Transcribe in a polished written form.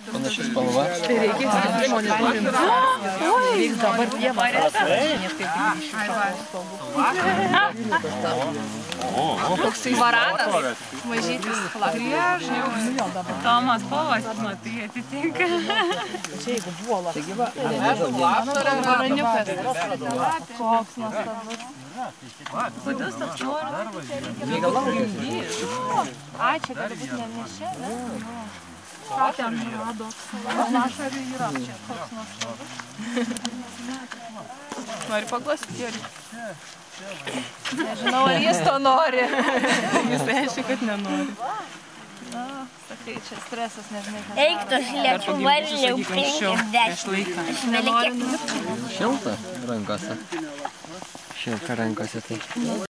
Panaši spalva. Tai reikia monitorinti. Reiks dabar dievą. Koks tai varanas. Mažytis griež. Tomas spalvas, tai atitinka. Čia jeigu buolas. Taigi va, Varaniukas. Koks nuostabus. Kodėl toks noras? Ai, čia gali būti ne čia, ne? Ką ten rado? Lašarių yra čia. Koks nuostabus. Nori paglostyti, Jori? Nežinau, ar jis to nori. Jis reiškia, kad nenori. Na, sakai, čia stresas, nežinai, kas. Eik tu šlėčių varliau 50. šilta rankose. Šilta rankose tai.